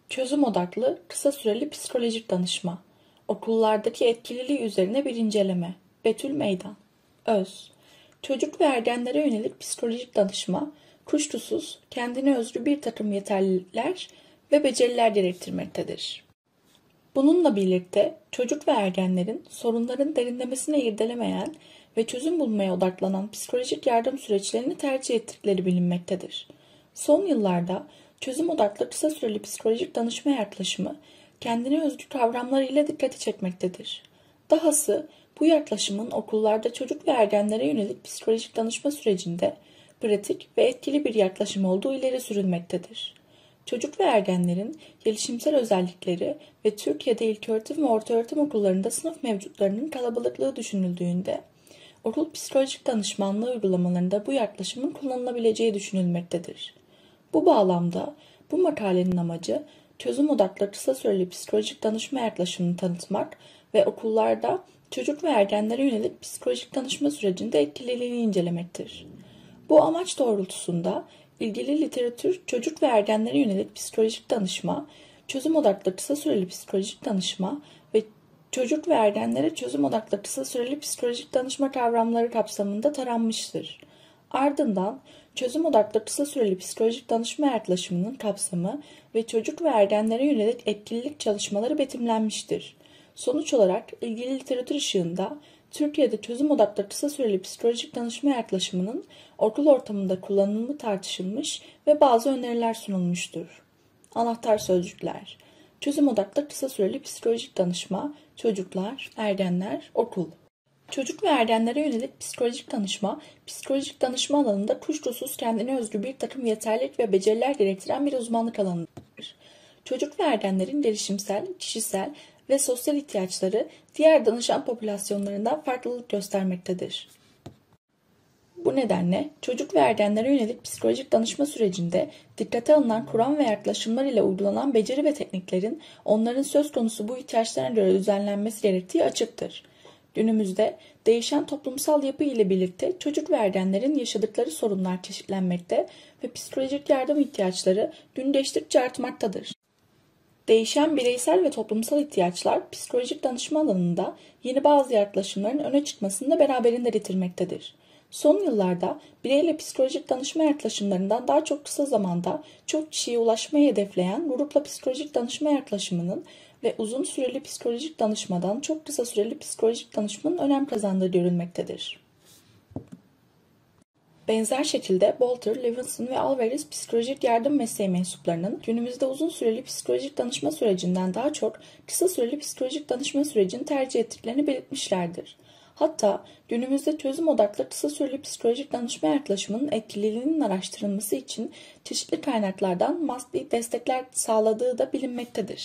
Çözüm odaklı, kısa süreli psikolojik danışma. Okullardaki etkililiği üzerine bir inceleme. Betül Meydan. Öz. Çocuk ve ergenlere yönelik psikolojik danışma, kuşkusuz kendine özgü bir takım yeterlilikler ve beceriler gerektirmektedir. Bununla birlikte çocuk ve ergenlerin sorunların derinlemesine irdelemeyen ve çözüm bulmaya odaklanan psikolojik yardım süreçlerini tercih ettikleri bilinmektedir. Son yıllarda çözüm odaklı kısa süreli psikolojik danışma yaklaşımı kendine özgü kavramlarıyla dikkati çekmektedir. Dahası bu yaklaşımın okullarda çocuk ve ergenlere yönelik psikolojik danışma sürecinde pratik ve etkili bir yaklaşım olduğu ileri sürülmektedir. Çocuk ve ergenlerin gelişimsel özellikleri ve Türkiye'de ilköğretim ve ortaöğretim okullarında sınıf mevcutlarının kalabalıklığı düşünüldüğünde, okul psikolojik danışmanlığı uygulamalarında bu yaklaşımın kullanılabileceği düşünülmektedir. Bu bağlamda bu makalenin amacı çözüm odaklı kısa süreli psikolojik danışma yaklaşımını tanıtmak ve okullarda çocuk ve ergenlere yönelik psikolojik danışma sürecinde etkililiğini incelemektir. Bu amaç doğrultusunda ilgili literatür çocuk ve ergenlere yönelik psikolojik danışma, çözüm odaklı kısa süreli psikolojik danışma ve çocuk ve ergenlere çözüm odaklı kısa süreli psikolojik danışma kavramları kapsamında taranmıştır. Ardından çözüm odaklı kısa süreli psikolojik danışma yaklaşımının kapsamı ve çocuk ve ergenlere yönelik etkililik çalışmaları betimlenmiştir. Sonuç olarak ilgili literatür ışığında Türkiye'de çözüm odaklı kısa süreli psikolojik danışma yaklaşımının okul ortamında kullanımı tartışılmış ve bazı öneriler sunulmuştur. Anahtar sözcükler: çözüm odaklı kısa süreli psikolojik danışma, çocuklar, ergenler, okul. Çocuk ve ergenlere yönelik psikolojik danışma alanında kuşkusuz kendine özgü bir takım yeterlilik ve beceriler gerektiren bir uzmanlık alanıdır. Çocuk ve ergenlerin gelişimsel, kişisel ve sosyal ihtiyaçları diğer danışan popülasyonlarından farklılık göstermektedir. Bu nedenle çocuk ve ergenlere yönelik psikolojik danışma sürecinde dikkate alınan kuram ve yaklaşımlar ile uygulanan beceri ve tekniklerin onların söz konusu bu ihtiyaçlarına göre düzenlenmesi gerektiği açıktır. Günümüzde değişen toplumsal yapı ile birlikte çocuk ve ergenlerin yaşadıkları sorunlar çeşitlenmekte ve psikolojik yardım ihtiyaçları gün geçtikçe artmaktadır. Değişen bireysel ve toplumsal ihtiyaçlar psikolojik danışma alanında yeni bazı yaklaşımların öne çıkmasını da beraberinde getirmektedir. Son yıllarda bireyle psikolojik danışma yaklaşımlarından daha çok kısa zamanda çok kişiye ulaşmayı hedefleyen grupla psikolojik danışma yaklaşımının ve uzun süreli psikolojik danışmadan çok kısa süreli psikolojik danışmanın önem kazandığı görülmektedir. Benzer şekilde Bolter, Levinson ve Alvarez psikolojik yardım mesleği mensuplarının günümüzde uzun süreli psikolojik danışma sürecinden daha çok kısa süreli psikolojik danışma sürecini tercih ettiklerini belirtmişlerdir. Hatta günümüzde çözüm odaklı kısa süreli psikolojik danışma yaklaşımının etkililiğinin araştırılması için çeşitli kaynaklardan maddi destekler sağladığı da bilinmektedir.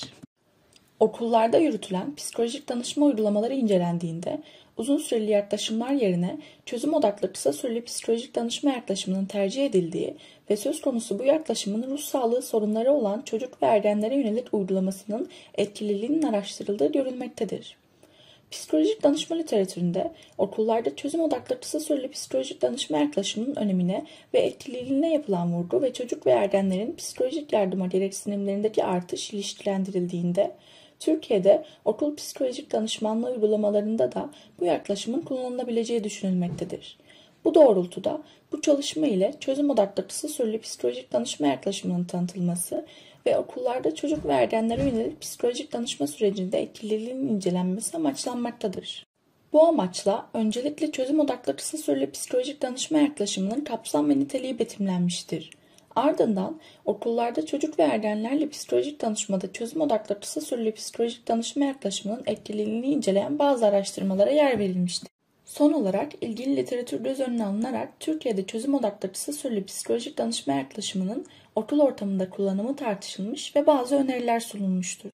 Okullarda yürütülen psikolojik danışma uygulamaları incelendiğinde uzun süreli yaklaşımlar yerine çözüm odaklı kısa süreli psikolojik danışma yaklaşımının tercih edildiği ve söz konusu bu yaklaşımın ruh sağlığı sorunları olan çocuk ve ergenlere yönelik uygulamasının etkililiğinin araştırıldığı görülmektedir. Psikolojik danışma literatüründe okullarda çözüm odaklı kısa süreli psikolojik danışma yaklaşımının önemine ve etkililiğine yapılan vurgu ve çocuk ve ergenlerin psikolojik yardıma gereksinimlerindeki artış ilişkilendirildiğinde, Türkiye'de okul psikolojik danışmanlığı uygulamalarında da bu yaklaşımın kullanılabileceği düşünülmektedir. Bu doğrultuda bu çalışma ile çözüm odaklı kısa süreli psikolojik danışma yaklaşımının tanıtılması ve okullarda çocuk ve ergenlere yönelik psikolojik danışma sürecinde etkililiğinin incelenmesi amaçlanmaktadır. Bu amaçla öncelikle çözüm odaklı kısa süreli psikolojik danışma yaklaşımının kapsam ve niteliği betimlenmiştir. Ardından okullarda çocuk ve ergenlerle psikolojik danışmada çözüm odaklı kısa süreli psikolojik danışma yaklaşımının etkililiğini inceleyen bazı araştırmalara yer verilmiştir. Son olarak ilgili literatür göz önüne alınarak Türkiye'de çözüm odaklı kısa süreli psikolojik danışma yaklaşımının okul ortamında kullanımı tartışılmış ve bazı öneriler sunulmuştur.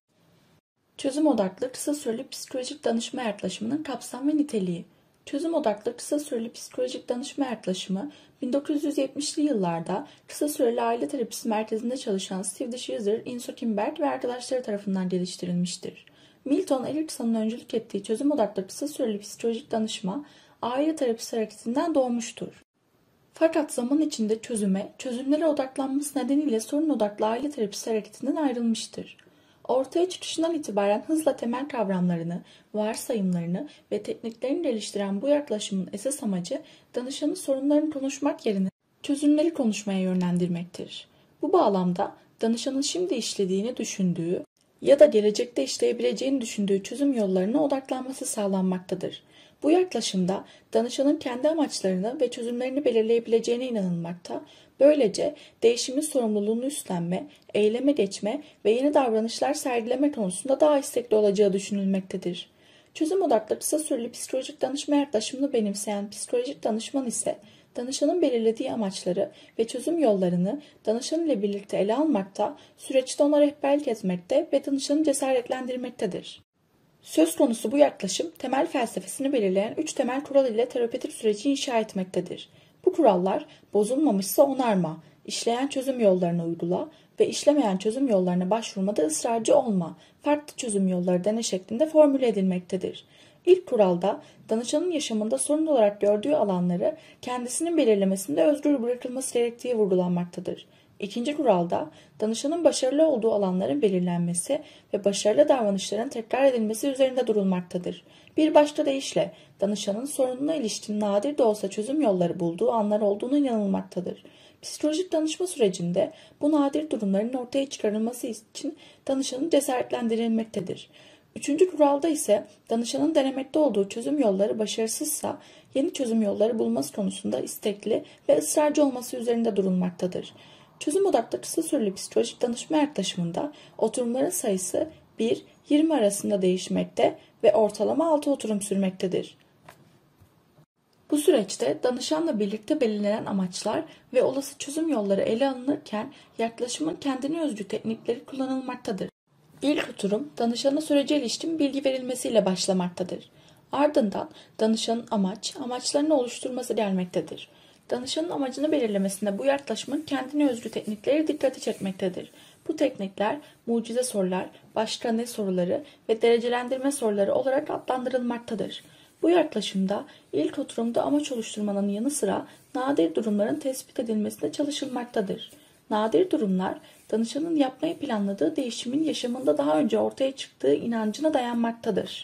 Çözüm odaklı kısa süreli psikolojik danışma yaklaşımının kapsam ve niteliği. Çözüm odaklı kısa süreli psikolojik danışma yaklaşımı 1970'li yıllarda kısa süreli aile terapisi merkezinde çalışan Steve DeShazer, Inso Kimberg ve arkadaşları tarafından geliştirilmiştir. Milton Erickson'un öncülük ettiği çözüm odaklı kısa süreli psikolojik danışma aile terapisi hareketinden doğmuştur. Fakat zaman içinde çözüme, çözümlere odaklanması nedeniyle sorun odaklı aile terapisi hareketinden ayrılmıştır. Ortaya çıkışından itibaren hızla temel kavramlarını, varsayımlarını ve tekniklerini geliştiren bu yaklaşımın esas amacı danışanın sorunlarını konuşmak yerine çözümleri konuşmaya yönlendirmektir. Bu bağlamda danışanın şimdi işlediğini düşündüğü ya da gelecekte işleyebileceğini düşündüğü çözüm yollarına odaklanması sağlanmaktadır. Bu yaklaşımda danışanın kendi amaçlarını ve çözümlerini belirleyebileceğine inanılmakta, böylece değişimin sorumluluğunu üstlenme, eyleme geçme ve yeni davranışlar sergileme konusunda daha istekli olacağı düşünülmektedir. Çözüm odaklı kısa süreli psikolojik danışma yaklaşımını benimseyen psikolojik danışman ise, danışanın belirlediği amaçları ve çözüm yollarını danışan ile birlikte ele almakta, süreçte ona rehberlik etmekte ve danışanı cesaretlendirmektedir. Söz konusu bu yaklaşım, temel felsefesini belirleyen 3 temel kural ile terapötik süreci inşa etmektedir. Bu kurallar, bozulmamışsa onarma, işleyen çözüm yollarını uygula ve işlemeyen çözüm yollarına başvurmada ısrarcı olma, farklı çözüm yolları dene şeklinde formüle edilmektedir. İlk kuralda, danışanın yaşamında sorun olarak gördüğü alanları kendisinin belirlemesinde özgür bırakılması gerektiği vurgulanmaktadır. İkinci kuralda, danışanın başarılı olduğu alanların belirlenmesi ve başarılı davranışların tekrar edilmesi üzerinde durulmaktadır. Bir başka deyişle, danışanın sorununa ilişkin nadir de olsa çözüm yolları bulduğu anlar olduğuna inanılmaktadır. Psikolojik danışma sürecinde bu nadir durumların ortaya çıkarılması için danışanın cesaretlendirilmektedir. Üçüncü kuralda ise danışanın denemekte olduğu çözüm yolları başarısızsa yeni çözüm yolları bulması konusunda istekli ve ısrarcı olması üzerinde durulmaktadır. Çözüm odaklı kısa süreli psikolojik danışma yaklaşımında oturumların sayısı 1-20 arasında değişmekte ve ortalama 6 oturum sürmektedir. Bu süreçte danışanla birlikte belirlenen amaçlar ve olası çözüm yolları ele alınırken yaklaşımın kendine özgü teknikleri kullanılmaktadır. İlk oturum danışana sürece ilişkin bilgi verilmesiyle başlamaktadır. Ardından danışanın amaçlarını oluşturması gelmektedir. Danışanın amacını belirlemesinde bu yaklaşımın kendine özgü teknikleri dikkati çekmektedir. Bu teknikler mucize sorular, başka ne soruları ve derecelendirme soruları olarak adlandırılmaktadır. Bu yaklaşımda ilk oturumda amaç oluşturmanın yanı sıra nadir durumların tespit edilmesine çalışılmaktadır. Nadir durumlar, danışanın yapmayı planladığı değişimin yaşamında daha önce ortaya çıktığı inancına dayanmaktadır.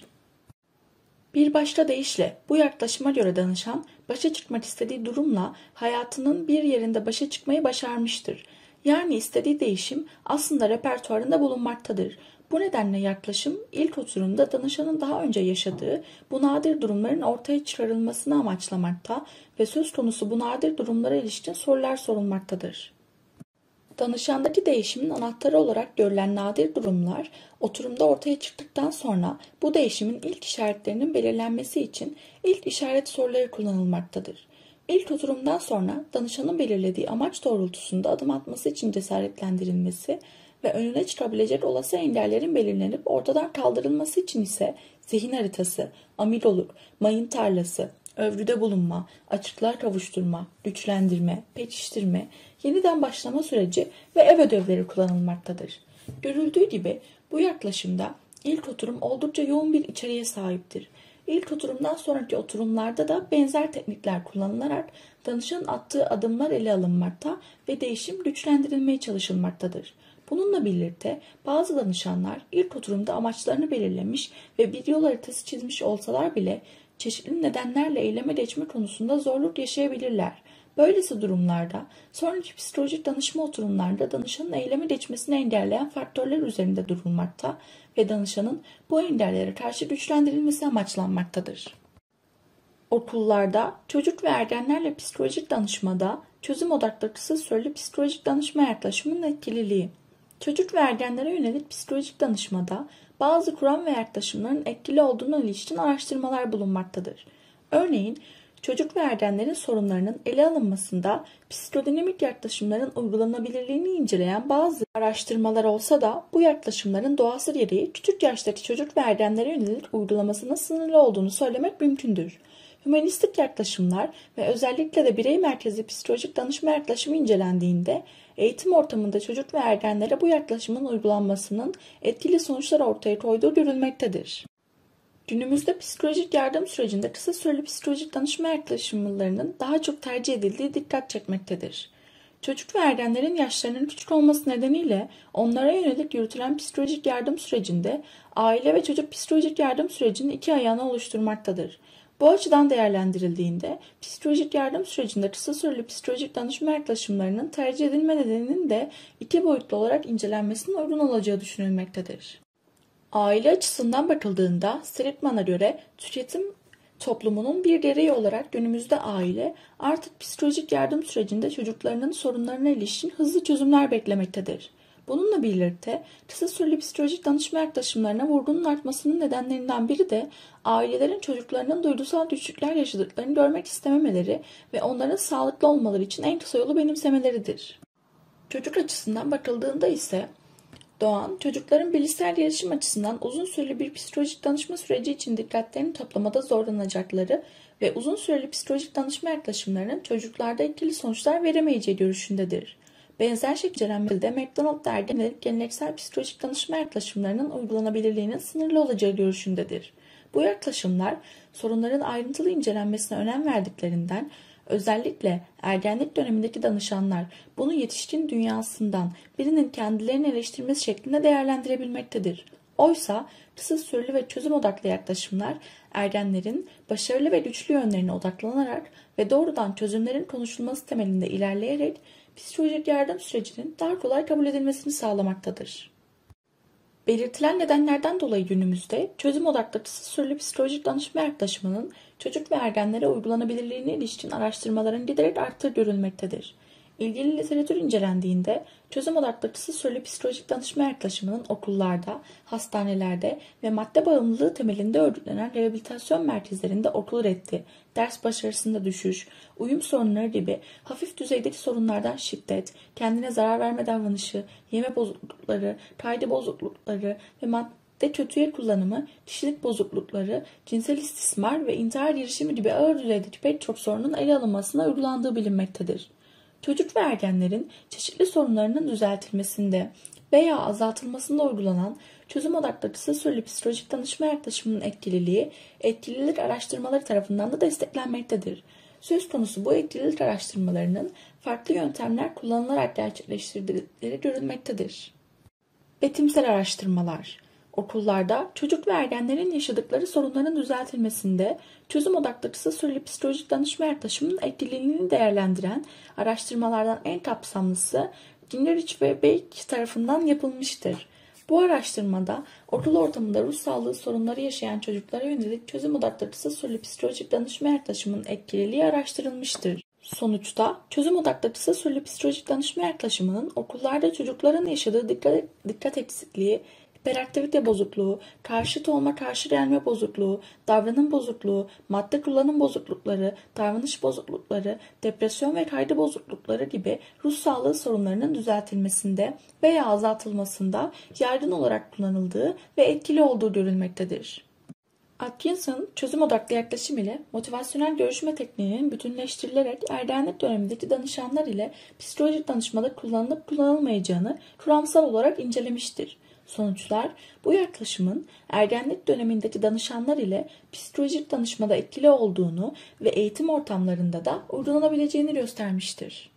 Bir başka deyişle bu yaklaşıma göre danışan başa çıkmak istediği durumla hayatının bir yerinde başa çıkmayı başarmıştır. Yani istediği değişim aslında repertuarında bulunmaktadır. Bu nedenle yaklaşım ilk oturumda danışanın daha önce yaşadığı bu nadir durumların ortaya çıkarılmasını amaçlamakta ve söz konusu bu nadir durumlara ilişkin sorular sorulmaktadır. Danışandaki değişimin anahtarı olarak görülen nadir durumlar, oturumda ortaya çıktıktan sonra bu değişimin ilk işaretlerinin belirlenmesi için ilk işaret soruları kullanılmaktadır. İlk oturumdan sonra danışanın belirlediği amaç doğrultusunda adım atması için cesaretlendirilmesi ve önüne çıkabilecek olası engellerin belirlenip ortadan kaldırılması için ise zihin haritası, amigoluk, mayın tarlası, övgüde bulunma, açıklığa kavuşturma, güçlendirme, pekiştirme, yeniden başlama süreci ve ev ödevleri kullanılmaktadır. Görüldüğü gibi bu yaklaşımda ilk oturum oldukça yoğun bir içeriğe sahiptir. İlk oturumdan sonraki oturumlarda da benzer teknikler kullanılarak danışanın attığı adımlar ele alınmakta ve değişim güçlendirilmeye çalışılmaktadır. Bununla birlikte bazı danışanlar ilk oturumda amaçlarını belirlemiş ve bir yol haritası çizmiş olsalar bile çeşitli nedenlerle eyleme geçme konusunda zorluk yaşayabilirler. Böylesi durumlarda sonraki psikolojik danışma oturumlarında danışanın eyleme geçmesini engelleyen faktörler üzerinde durulmakta ve danışanın bu engellere karşı güçlendirilmesi amaçlanmaktadır. Okullarda çocuk ve ergenlerle psikolojik danışmada çözüm odaklı kısa süreli psikolojik danışma yaklaşımının etkililiği. Çocuk ve ergenlere yönelik psikolojik danışmada bazı kuram ve yaklaşımların etkili olduğuna ilişkin araştırmalar bulunmaktadır. Örneğin, çocuk ve ergenlerin sorunlarının ele alınmasında psikodinamik yaklaşımların uygulanabilirliğini inceleyen bazı araştırmalar olsa da bu yaklaşımların doğası gereği küçük yaştaki çocuk ve ergenlere yönelik uygulamasının sınırlı olduğunu söylemek mümkündür. Hümanistik yaklaşımlar ve özellikle de birey merkezli psikolojik danışma yaklaşımı incelendiğinde eğitim ortamında çocuk ve ergenlere bu yaklaşımın uygulanmasının etkili sonuçlar ortaya koyduğu görülmektedir. Günümüzde psikolojik yardım sürecinde kısa süreli psikolojik danışma yaklaşımlarının daha çok tercih edildiği dikkat çekmektedir. Çocuk ve ergenlerin yaşlarının küçük olması nedeniyle onlara yönelik yürütülen psikolojik yardım sürecinde aile ve çocuk psikolojik yardım sürecinin iki ayağını oluşturmaktadır. Bu açıdan değerlendirildiğinde psikolojik yardım sürecinde kısa süreli psikolojik danışma yaklaşımlarının tercih edilme nedeninin de iki boyutlu olarak incelenmesinin uygun olacağı düşünülmektedir. Aile açısından bakıldığında Seligman'a göre tüketim toplumunun bir gereği olarak günümüzde aile artık psikolojik yardım sürecinde çocuklarının sorunlarına ilişkin hızlı çözümler beklemektedir. Bununla birlikte kısa süreli psikolojik danışma yaklaşımlarına vurgunun artmasının nedenlerinden biri de ailelerin çocuklarının duygusal güçlükler yaşadıklarını görmek istememeleri ve onların sağlıklı olmaları için en kısa yolu benimsemeleridir. Çocuk açısından bakıldığında ise doğan, çocukların bilişsel gelişim açısından uzun süreli bir psikolojik danışma süreci için dikkatlerini toplamada zorlanacakları ve uzun süreli psikolojik danışma yaklaşımlarının çocuklarda etkili sonuçlar veremeyeceği görüşündedir. Benzer şekilde incelenmede McDonald dergi geleneksel psikolojik danışma yaklaşımlarının uygulanabilirliğinin sınırlı olacağı görüşündedir. Bu yaklaşımlar sorunların ayrıntılı incelenmesine önem verdiklerinden özellikle ergenlik dönemindeki danışanlar bunu yetişkin dünyasından birinin kendilerini eleştirmesi şeklinde değerlendirebilmektedir. Oysa kısa süreli ve çözüm odaklı yaklaşımlar ergenlerin başarılı ve güçlü yönlerine odaklanarak ve doğrudan çözümlerin konuşulması temelinde ilerleyerek psikolojik yardım sürecinin daha kolay kabul edilmesini sağlamaktadır. Belirtilen nedenlerden dolayı günümüzde çözüm odaklı kısa süreli psikolojik danışma yaklaşımının çocuk ve ergenlere uygulanabilirliğine ilişkin araştırmaların giderek arttığı görülmektedir. İlgili literatür incelendiğinde çözüm odaklı kısa süreli psikolojik danışma yaklaşımının okullarda, hastanelerde ve madde bağımlılığı temelinde örgütlenen rehabilitasyon merkezlerinde okul reddi, ders başarısında düşüş, uyum sorunları gibi hafif düzeydeki sorunlardan şiddet, kendine zarar verme davranışı, yeme bozuklukları, kaydı bozuklukları ve madde kötüye kullanımı, kişilik bozuklukları, cinsel istismar ve intihar girişimi gibi ağır düzeydeki pek çok sorunun ele alınmasına uygulandığı bilinmektedir. Çocuk ve ergenlerin çeşitli sorunlarının düzeltilmesinde veya azaltılmasında uygulanan çözüm odaklı kısa süreli psikolojik danışma yaklaşımının etkililiği, etkililik araştırmaları tarafından da desteklenmektedir. Söz konusu bu etkililik araştırmalarının farklı yöntemler kullanılarak gerçekleştirdikleri görülmektedir. Betimsel araştırmalar. Okullarda çocuk ve ergenlerin yaşadıkları sorunların düzeltilmesinde çözüm odaklı kısa süreli psikolojik danışma yaklaşımının etkililiğini değerlendiren araştırmalardan en kapsamlısı Gingerich ve Beck tarafından yapılmıştır. Bu araştırmada okul ortamında ruh sağlığı sorunları yaşayan çocuklara yönelik çözüm odaklı kısa süreli psikolojik danışma yaklaşımının etkililiği araştırılmıştır. Sonuçta çözüm odaklı kısa süreli psikolojik danışma yaklaşımının okullarda çocukların yaşadığı dikkat eksikliği, hiperaktivite bozukluğu, karşıt olma karşı gelme bozukluğu, davranım bozukluğu, madde kullanım bozuklukları, davranış bozuklukları, depresyon ve kaydı bozuklukları gibi ruh sağlığı sorunlarının düzeltilmesinde veya azaltılmasında yaygın olarak kullanıldığı ve etkili olduğu görülmektedir. Atkinson, çözüm odaklı yaklaşım ile motivasyonel görüşme tekniğinin bütünleştirilerek ergenlik dönemindeki danışanlar ile psikolojik danışmada kullanılıp kullanılmayacağını kuramsal olarak incelemiştir. Sonuçlar, bu yaklaşımın ergenlik dönemindeki danışanlar ile psikolojik danışmada etkili olduğunu ve eğitim ortamlarında da uygulanabileceğini göstermiştir.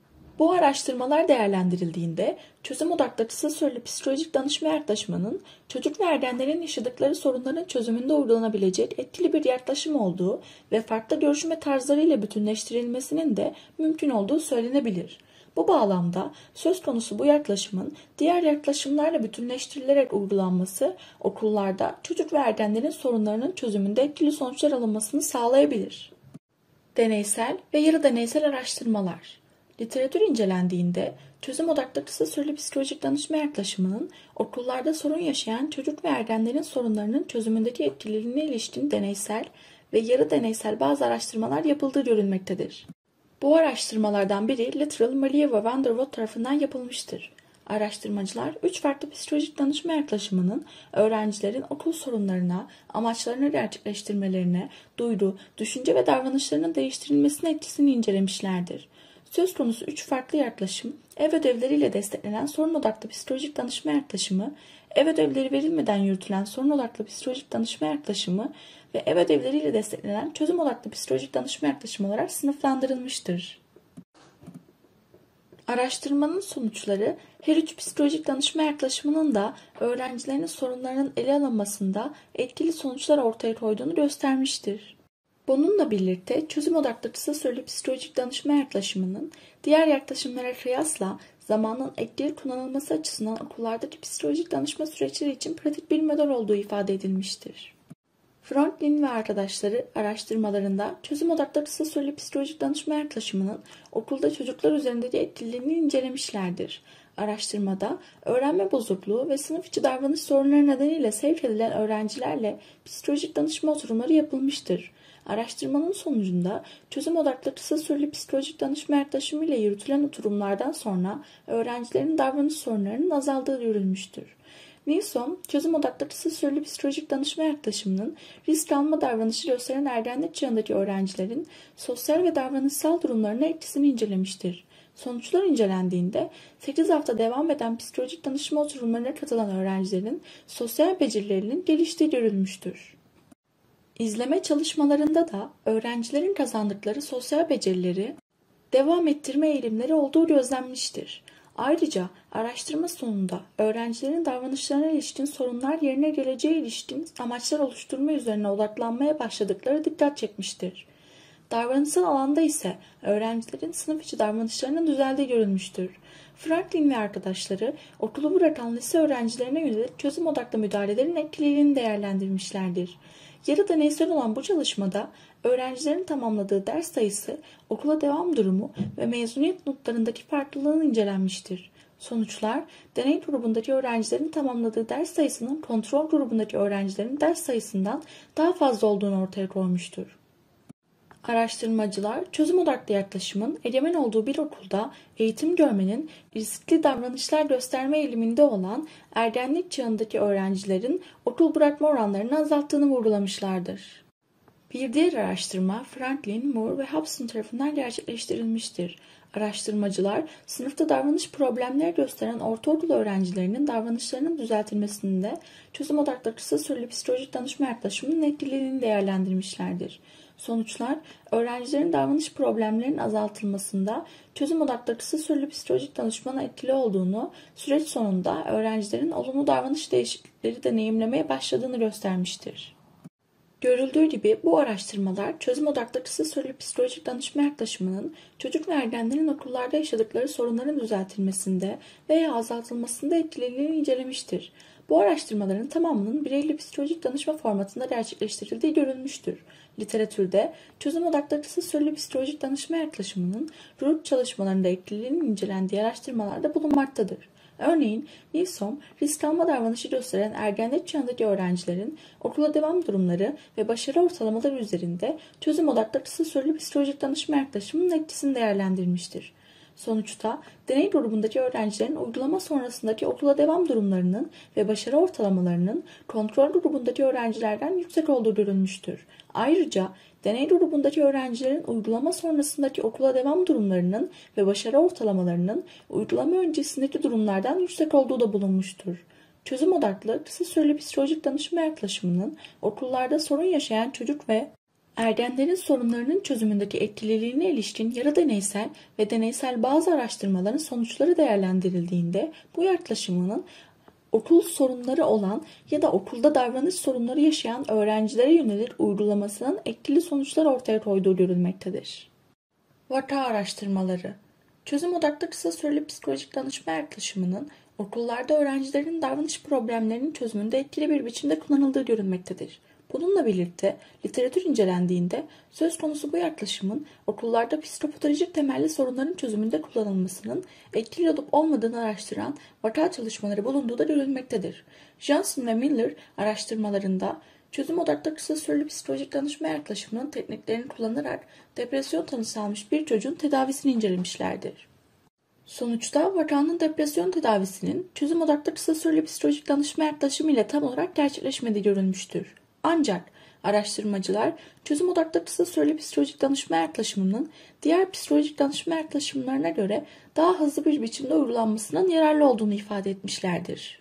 Bu araştırmalar değerlendirildiğinde çözüm odaklı kısa süreli psikolojik danışma yaklaşımının çocuk ve ergenlerin yaşadıkları sorunların çözümünde uygulanabilecek etkili bir yaklaşım olduğu ve farklı görüşme tarzları ile bütünleştirilmesinin de mümkün olduğu söylenebilir. Bu bağlamda söz konusu bu yaklaşımın diğer yaklaşımlarla bütünleştirilerek uygulanması okullarda çocuk ve ergenlerin sorunlarının çözümünde etkili sonuçlar alınmasını sağlayabilir. Deneysel ve yarı deneysel araştırmalar. Literatür incelendiğinde çözüm odaklı kısa süreli psikolojik danışma yaklaşımının okullarda sorun yaşayan çocuk ve ergenlerin sorunlarının çözümündeki etkililiğine ilişkin deneysel ve yarı deneysel bazı araştırmalar yapıldığı görülmektedir. Bu araştırmalardan biri Littrell, Malia ve Van der Voort tarafından yapılmıştır. Araştırmacılar 3 farklı psikolojik danışma yaklaşımının öğrencilerin okul sorunlarına, amaçlarını gerçekleştirmelerine, duygu, düşünce ve davranışlarının değiştirilmesine etkisini incelemişlerdir. Söz konusu 3 farklı yaklaşım, ev ödevleriyle desteklenen sorun odaklı psikolojik danışma yaklaşımı, ev ödevleri verilmeden yürütülen sorun odaklı psikolojik danışma yaklaşımı ve ev ödevleriyle desteklenen çözüm odaklı psikolojik danışma yaklaşımı olarak sınıflandırılmıştır. Araştırmanın sonuçları her üç psikolojik danışma yaklaşımının da öğrencilerin sorunlarının ele alınmasında etkili sonuçlar ortaya koyduğunu göstermiştir. Bununla birlikte çözüm odaklı kısa süreli psikolojik danışma yaklaşımının diğer yaklaşımlara kıyasla zamanın etkili kullanılması açısından okullardaki psikolojik danışma süreçleri için pratik bir model olduğu ifade edilmiştir. Franklin ve arkadaşları araştırmalarında çözüm odaklı kısa süreli psikolojik danışma yaklaşımının okulda çocuklar üzerindeki etkililiğini incelemişlerdir. Araştırmada öğrenme bozukluğu ve sınıf içi davranış sorunları nedeniyle sevk edilen öğrencilerle psikolojik danışma oturumları yapılmıştır. Araştırmanın sonucunda çözüm odaklı kısa süreli psikolojik danışma yaklaşımı ile yürütülen oturumlardan sonra öğrencilerin davranış sorunlarının azaldığı görülmüştür. Nilsson, çözüm odaklı kısa süreli psikolojik danışma yaklaşımının risk alma davranışı gösteren ergenlik çağındaki öğrencilerin sosyal ve davranışsal durumlarına etkisini incelemiştir. Sonuçlar incelendiğinde 8 hafta devam eden psikolojik danışma oturumlarına katılan öğrencilerin sosyal becerilerinin geliştiği görülmüştür. İzleme çalışmalarında da öğrencilerin kazandıkları sosyal becerileri devam ettirme eğilimleri olduğu gözlenmiştir. Ayrıca araştırma sonunda öğrencilerin davranışlarına ilişkin sorunlar yerine geleceğe ilişkin amaçlar oluşturma üzerine odaklanmaya başladıkları dikkat çekmiştir. Davranışsal alanda ise öğrencilerin sınıf içi davranışlarının düzeldiği görülmüştür. Franklin ve arkadaşları okulu bırakan lise öğrencilerine yönelik çözüm odaklı müdahalelerin etkililiğini değerlendirmişlerdir. Yarı deneysel olan bu çalışmada öğrencilerin tamamladığı ders sayısı, okula devam durumu ve mezuniyet notlarındaki farklılığın incelenmiştir. Sonuçlar, deney grubundaki öğrencilerin tamamladığı ders sayısının kontrol grubundaki öğrencilerin ders sayısından daha fazla olduğunu ortaya koymuştur. Araştırmacılar, çözüm odaklı yaklaşımın egemen olduğu bir okulda eğitim görmenin riskli davranışlar gösterme eğiliminde olan ergenlik çağındaki öğrencilerin okul bırakma oranlarını azalttığını vurgulamışlardır. Bir diğer araştırma Franklin, Moore ve Hobson tarafından gerçekleştirilmiştir. Araştırmacılar, sınıfta davranış problemleri gösteren ortaokul öğrencilerinin davranışlarının düzeltilmesinde çözüm odaklı kısa süreli psikolojik danışma yaklaşımının etkililiğini değerlendirmişlerdir. Sonuçlar, öğrencilerin davranış problemlerinin azaltılmasında çözüm odaklı kısa süreli psikolojik danışmanın etkili olduğunu, süreç sonunda öğrencilerin olumlu davranış değişiklikleri deneyimlemeye başladığını göstermiştir. Görüldüğü gibi bu araştırmalar çözüm odaklı kısa süreli psikolojik danışma yaklaşımının çocuk ve ergenlerin okullarda yaşadıkları sorunların düzeltilmesinde veya azaltılmasında etkililiğini incelemiştir. Bu araştırmaların tamamının bireyli psikolojik danışma formatında gerçekleştirildiği görülmüştür. Literatürde çözüm odaklı kısa süreli psikolojik danışma yaklaşımının grup çalışmalarında etkililiğinin incelendiği araştırmalarda bulunmaktadır. Örneğin Nilsson, risk alma davranışı gösteren ergenlik çağındaki öğrencilerin okula devam durumları ve başarı ortalamaları üzerinde çözüm odaklı kısa süreli psikolojik danışma yaklaşımının etkisini değerlendirmiştir. Sonuçta deney grubundaki öğrencilerin uygulama sonrasındaki okula devam durumlarının ve başarı ortalamalarının kontrol grubundaki öğrencilerden yüksek olduğu görülmüştür. Ayrıca deney grubundaki öğrencilerin uygulama sonrasındaki okula devam durumlarının ve başarı ortalamalarının uygulama öncesindeki durumlardan yüksek olduğu da bulunmuştur. Çözüm odaklı kısa süreli psikolojik danışma yaklaşımının okullarda sorun yaşayan çocuk ve ergenlerin sorunlarının çözümündeki etkililiğine ilişkin yarı deneysel ve deneysel bazı araştırmaların sonuçları değerlendirildiğinde bu yaklaşımının okul sorunları olan ya da okulda davranış sorunları yaşayan öğrencilere yönelik uygulamasının etkili sonuçlar ortaya koyduğu görülmektedir. Vaka araştırmaları. Çözüm odaklı kısa süreli psikolojik danışma yaklaşımının okullarda öğrencilerin davranış problemlerinin çözümünde etkili bir biçimde kullanıldığı görülmektedir. Bununla birlikte literatür incelendiğinde söz konusu bu yaklaşımın okullarda psikopatolojik temelli sorunların çözümünde kullanılmasının etkili olup olmadığını araştıran vaka çalışmaları bulunduğu da görülmektedir. Johnson ve Miller araştırmalarında çözüm odaklı kısa süreli psikolojik danışma yaklaşımının tekniklerini kullanarak depresyon tanısı almış bir çocuğun tedavisini incelemişlerdir. Sonuçta vakanın depresyon tedavisinin çözüm odaklı kısa süreli psikolojik danışma yaklaşımı ile tam olarak gerçekleşmediği görülmüştür. Ancak Araştırmacılar, çözüm odaklı kısa süreli psikolojik danışma yaklaşımının diğer psikolojik danışma yaklaşımlarına göre daha hızlı bir biçimde uygulanmasının yararlı olduğunu ifade etmişlerdir.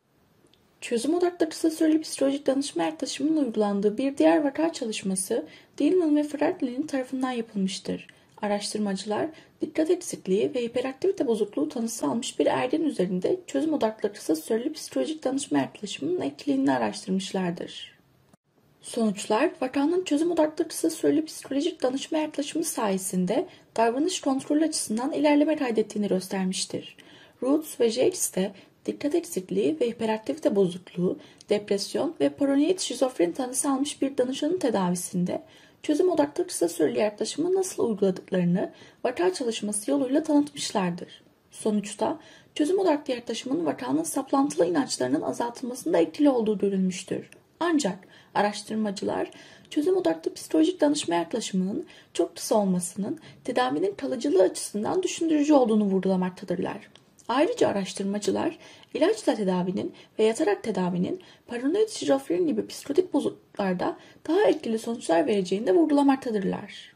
Çözüm odaklı kısa süreli psikolojik danışma yaklaşımının uygulandığı bir diğer vaka çalışması Dillman ve Franklin tarafından yapılmıştır. Araştırmacılar, dikkat eksikliği ve hiperaktivite bozukluğu tanısı almış bir ergen üzerinde çözüm odaklı kısa süreli psikolojik danışma yaklaşımının etkiliğini araştırmışlardır. Sonuçlar, vakanın çözüm odaklı kısa süreli psikolojik danışma yaklaşımı sayesinde davranış kontrolü açısından ilerleme kaydettiğini göstermiştir. Roots ve Jakes de dikkat eksikliği ve hiperaktivite bozukluğu, depresyon ve paranoid şizofreni tanısı almış bir danışanın tedavisinde çözüm odaklı kısa süreli yaklaşımı nasıl uyguladıklarını vaka çalışması yoluyla tanıtmışlardır. Sonuçta çözüm odaklı yaklaşımın vakanın saplantılı inançlarının azaltılmasında etkili olduğu görülmüştür. Ancak araştırmacılar çözüm odaklı psikolojik danışma yaklaşımının çok kısa olmasının tedavinin kalıcılığı açısından düşündürücü olduğunu vurgulamaktadırlar. Ayrıca araştırmacılar ilaçla tedavinin ve yatarak tedavinin paranoid şizofreni gibi psikotik bozukluklarda daha etkili sonuçlar vereceğini de vurgulamaktadırlar.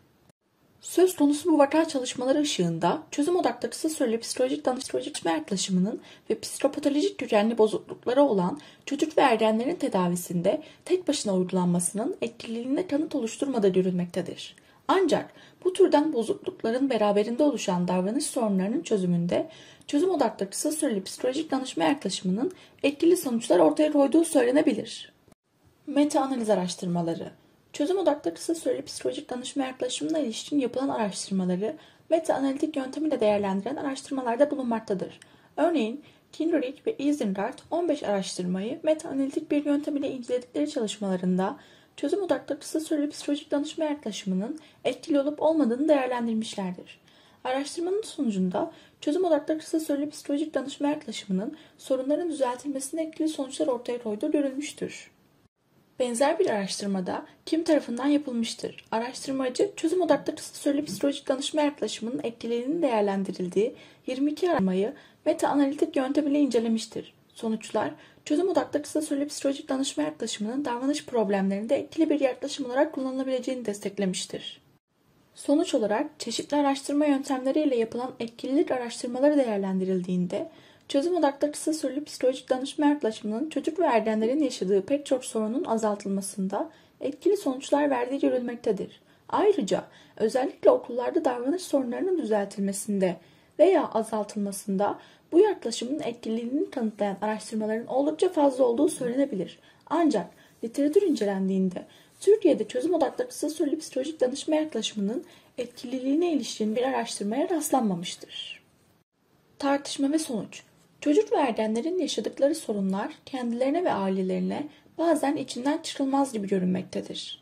Söz konusu bu vaka çalışmaları ışığında çözüm odaklı kısa süreli psikolojik danışma yaklaşımının ve psikopatolojik kökenli bozuklukları olan çocuk ve ergenlerin tedavisinde tek başına uygulanmasının etkililiğine kanıt oluşturmadığı görülmektedir. Ancak bu türden bozuklukların beraberinde oluşan davranış sorunlarının çözümünde çözüm odaklı kısa süreli psikolojik danışma yaklaşımının etkili sonuçlar ortaya koyduğu söylenebilir. Meta-analiz araştırmaları. Çözüm odaklı kısa süreli psikolojik danışma yaklaşımına ilişkin yapılan araştırmaları meta-analitik yöntemiyle değerlendiren araştırmalarda bulunmaktadır. Örneğin Kindrich ve Isengard 15 araştırmayı meta-analitik bir yöntem ile inceledikleri çalışmalarında çözüm odaklı kısa süreli psikolojik danışma yaklaşımının etkili olup olmadığını değerlendirmişlerdir. Araştırmanın sonucunda çözüm odaklı kısa süreli psikolojik danışma yaklaşımının sorunların düzeltilmesine etkili sonuçlar ortaya koyduğu görülmüştür. Benzer bir araştırmada kim tarafından yapılmıştır? Araştırmacı, çözüm odaklı kısa süreli psikolojik danışma yaklaşımının etkililiğinin değerlendirildiği 22 aramayı meta-analitik yöntem ile incelemiştir. Sonuçlar, çözüm odaklı kısa süreli psikolojik danışma yaklaşımının davranış problemlerinde etkili bir yaklaşım olarak kullanılabileceğini desteklemiştir. Sonuç olarak çeşitli araştırma yöntemleriyle yapılan etkililik araştırmaları değerlendirildiğinde, çözüm odaklı kısa süreli psikolojik danışma yaklaşımının çocuk ve ergenlerin yaşadığı pek çok sorunun azaltılmasında etkili sonuçlar verdiği görülmektedir. Ayrıca özellikle okullarda davranış sorunlarının düzeltilmesinde veya azaltılmasında bu yaklaşımın etkililiğini kanıtlayan araştırmaların oldukça fazla olduğu söylenebilir. Ancak literatür incelendiğinde Türkiye'de çözüm odaklı kısa süreli psikolojik danışma yaklaşımının etkililiğine ilişkin bir araştırmaya rastlanmamıştır. Tartışma ve sonuç. Çocuk ve ergenlerin yaşadıkları sorunlar kendilerine ve ailelerine bazen içinden çıkılmaz gibi görünmektedir.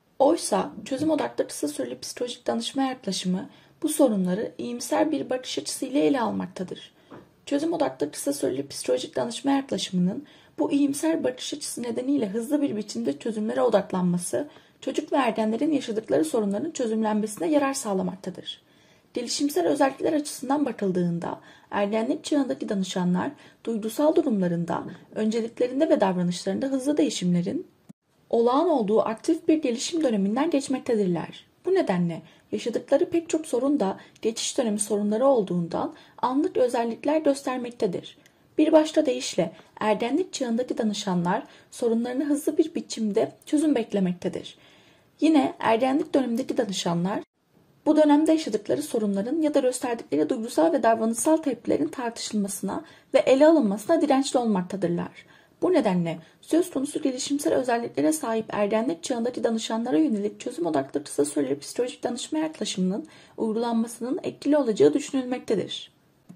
Oysa çözüm odaklı kısa süreli psikolojik danışma yaklaşımı bu sorunları iyimser bir bakış açısıyla ele almaktadır. Çözüm odaklı kısa süreli psikolojik danışma yaklaşımının bu iyimser bakış açısı nedeniyle hızlı bir biçimde çözümlere odaklanması, çocuk ve ergenlerin yaşadıkları sorunların çözümlenmesine yarar sağlamaktadır. Gelişimsel özellikler açısından bakıldığında, ergenlik çağındaki danışanlar duygusal durumlarında, önceliklerinde ve davranışlarında hızlı değişimlerin olağan olduğu aktif bir gelişim döneminden geçmektedirler. Bu nedenle yaşadıkları pek çok sorun da geçiş dönemi sorunları olduğundan anlık özellikler göstermektedir. Bir başka deyişle ergenlik çağındaki danışanlar sorunlarını hızlı bir biçimde çözüm beklemektedir. Yine ergenlik dönemindeki danışanlar bu dönemde yaşadıkları sorunların ya da gösterdikleri duygusal ve davranışsal tepkilerin tartışılmasına ve ele alınmasına dirençli olmaktadırlar. Bu nedenle söz konusu gelişimsel özelliklere sahip ergenlik çağındaki danışanlara yönelik çözüm odaklı kısa süreli psikolojik danışma yaklaşımının uygulanmasının etkili olacağı düşünülmektedir.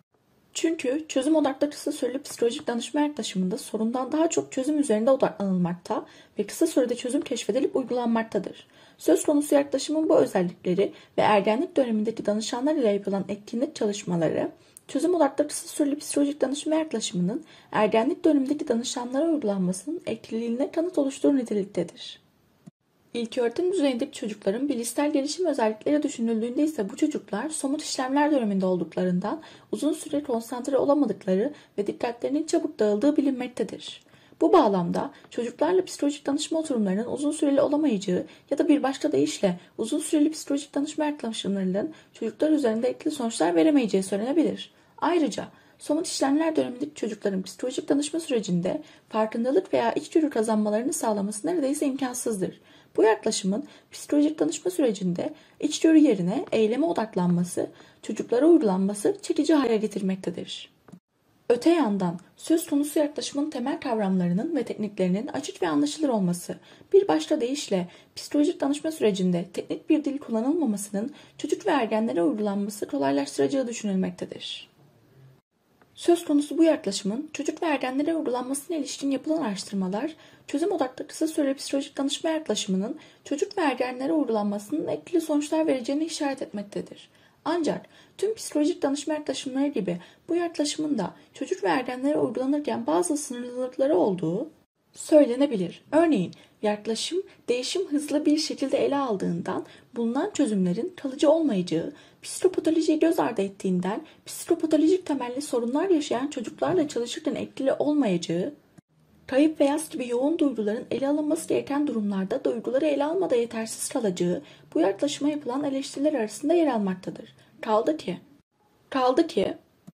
Çünkü çözüm odaklı kısa süreli psikolojik danışma yaklaşımında sorundan daha çok çözüm üzerinde odaklanılmakta ve kısa sürede çözüm keşfedilip uygulanmaktadır. Söz konusu yaklaşımın bu özellikleri ve ergenlik dönemindeki danışanlar ile yapılan etkinlik çalışmaları, çözüm odaklı kısa süreli psikolojik danışma yaklaşımının ergenlik dönemindeki danışanlara uygulanmasının etkililiğine kanıt oluşturduğu niteliktedir. İlköğretim düzeyindeki çocukların bilişsel gelişim özellikleri düşünüldüğünde ise bu çocuklar somut işlemler döneminde olduklarından uzun süre konsantre olamadıkları ve dikkatlerinin çabuk dağıldığı bilinmektedir. Bu bağlamda çocuklarla psikolojik danışma oturumlarının uzun süreli olamayacağı ya da bir başka deyişle uzun süreli psikolojik danışma yaklaşımlarının çocuklar üzerinde etkili sonuçlar veremeyeceği söylenebilir. Ayrıca somut işlemler dönemindeki çocukların psikolojik danışma sürecinde farkındalık veya içgörü kazanmalarını sağlaması neredeyse imkansızdır. Bu yaklaşımın psikolojik danışma sürecinde içgörü yerine eyleme odaklanması, çocuklara uygulanması çekici hale getirmektedir. Öte yandan söz konusu yaklaşımın temel kavramlarının ve tekniklerinin açık ve anlaşılır olması, bir başka deyişle psikolojik danışma sürecinde teknik bir dil kullanılmamasının çocuk ve ergenlere uygulanması kolaylaştıracağı düşünülmektedir. Söz konusu bu yaklaşımın çocuk ve ergenlere uygulanmasına ilişkin yapılan araştırmalar, çözüm odaklı kısa süreli psikolojik danışma yaklaşımının çocuk ve ergenlere uygulanmasının etkili sonuçlar vereceğini işaret etmektedir. Ancak tüm psikolojik danışma yaklaşımları gibi bu yaklaşımın da çocuk ve ergenlere uygulanırken bazı sınırlılıkları olduğu söylenebilir. Örneğin yaklaşım değişim hızlı bir şekilde ele aldığından bulunan çözümlerin kalıcı olmayacağı, psikopatolojiyi göz ardı ettiğinden psikopatolojik temelli sorunlar yaşayan çocuklarla çalışırken etkili olmayacağı, kayıp ve yas gibi yoğun duyguların ele alınması gereken durumlarda duyguları ele almada yetersiz kalacağı bu yaklaşıma yapılan eleştiriler arasında yer almaktadır. Kaldı ki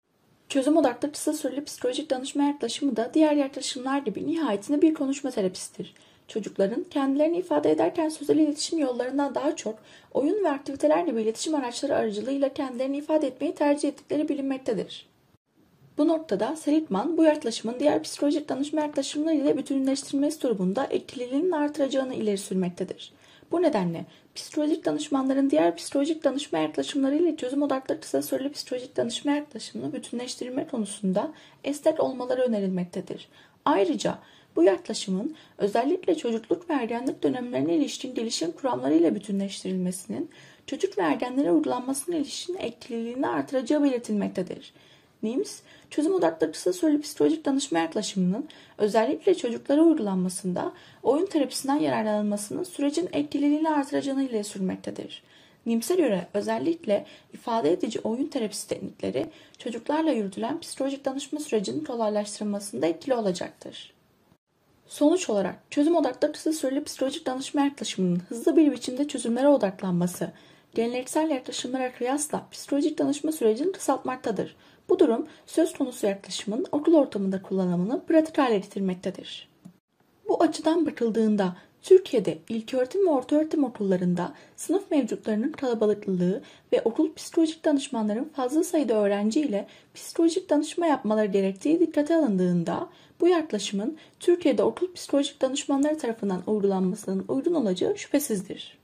çözüm odaklı kısa süreli psikolojik danışma yaklaşımı da diğer yaklaşımlar gibi nihayetinde bir konuşma terapisidir. Çocukların kendilerini ifade ederken sözel iletişim yollarından daha çok oyun ve aktiviteler gibi iletişim araçları aracılığıyla kendilerini ifade etmeyi tercih ettikleri bilinmektedir. Bu noktada Seligman bu yaklaşımın diğer psikolojik danışma yaklaşımları ile bütünleştirilmesi durumunda etkililiğinin artıracağını ileri sürmektedir. Bu nedenle psikolojik danışmanların diğer psikolojik danışma yaklaşımları ile çözüm odaklı kısa süreli psikolojik danışma yaklaşımını bütünleştirme konusunda esnek olmaları önerilmektedir. Ayrıca bu yaklaşımın özellikle çocukluk ve ergenlik dönemlerine ilişkin gelişim kuramları ile bütünleştirilmesinin çocuk ve ergenlere uygulanmasına ilişkin etkililiğini artıracağı belirtilmektedir. NIMS, çözüm odaklı kısa süreli psikolojik danışma yaklaşımının özellikle çocuklara uygulanmasında oyun terapisinden yararlanılmasının sürecin etkililiğini artıracağını ileri sürmektedir. NIMS'e göre özellikle ifade edici oyun terapisi teknikleri çocuklarla yürütülen psikolojik danışma sürecinin kolaylaştırılmasında etkili olacaktır. Sonuç olarak çözüm odaklı kısa süreli psikolojik danışma yaklaşımının hızlı bir biçimde çözümlere odaklanması, geleneksel yaklaşımlara kıyasla psikolojik danışma sürecini kısaltmaktadır. Bu durum söz konusu yaklaşımın okul ortamında kullanımını pratik hale getirmektedir. Bu açıdan bakıldığında Türkiye'de ilköğretim ve ortaöğretim okullarında sınıf mevcutlarının kalabalıklılığı ve okul psikolojik danışmanların fazla sayıda öğrenci ile psikolojik danışma yapmaları gerektiği dikkate alındığında bu yaklaşımın Türkiye'de okul psikolojik danışmanları tarafından uygulanmasının uygun olacağı şüphesizdir.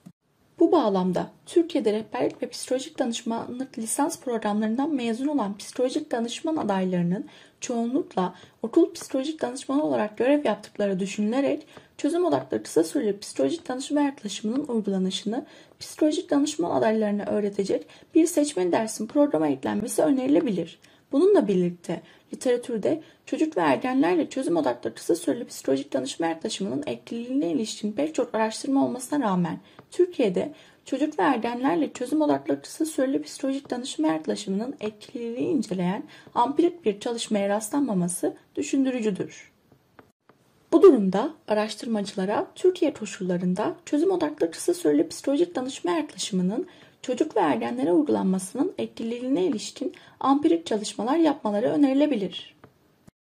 Bu bağlamda Türkiye'de rehberlik ve psikolojik danışmanlık lisans programlarından mezun olan psikolojik danışman adaylarının çoğunlukla okul psikolojik danışmanı olarak görev yaptıkları düşünülerek çözüm odaklı kısa süreli psikolojik danışma yaklaşımının uygulanışını psikolojik danışman adaylarına öğretecek bir seçmen dersin programa eklenmesi önerilebilir. Bununla birlikte literatürde çocuk ve ergenlerle çözüm odaklı kısa süreli psikolojik danışma yaklaşımının etkililiğine ilişkin pek çok araştırma olmasına rağmen Türkiye'de çocuk ve ergenlerle çözüm odaklı kısa süreli psikolojik danışma yaklaşımının etkililiğini inceleyen ampirik bir çalışmaya rastlanmaması düşündürücüdür. Bu durumda araştırmacılara Türkiye koşullarında çözüm odaklı kısa süreli psikolojik danışma yaklaşımının çocuk ve ergenlere uygulanmasının etkililiğine ilişkin ampirik çalışmalar yapmaları önerilebilir.